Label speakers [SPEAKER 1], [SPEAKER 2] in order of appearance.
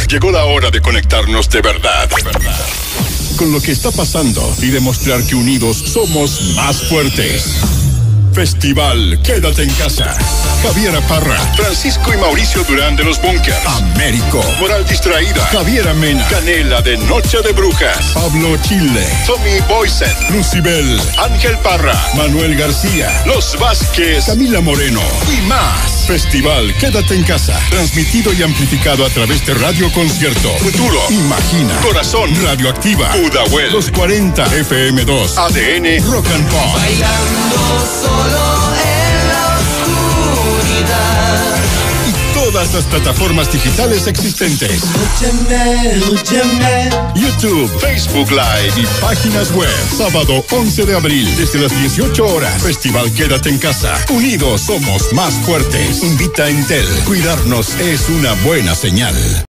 [SPEAKER 1] Llegó la hora de conectarnos de verdad. Con lo que está pasando y demostrar que unidos somos más fuertes. Festival Quédate en Casa. Javiera Parra, Francisco y Mauricio Durán de los Bunkers, Américo, Moral Distraída, Javiera Mena, Canela de Noche de Brujas, Pablo Chile, Tommy Boysen, Lucibel, Ángel Parra, Manuel García, Los Vázquez, Camila Moreno y más. Festival Quédate en Casa, transmitido y amplificado a través de Radio Concierto, Futuro, Imagina, Corazón, Radioactiva, Pudahuel, Los 40, FM2, ADN, Rock and Pop.
[SPEAKER 2] Bailando solo en la oscuridad.
[SPEAKER 1] Y todas las plataformas digitales existentes. YouTube, Facebook Live y páginas web. Sábado 11 de abril, desde las 18 horas. Festival Quédate en Casa. Unidos somos más fuertes. Invita a Entel. Cuidarnos es una buena señal.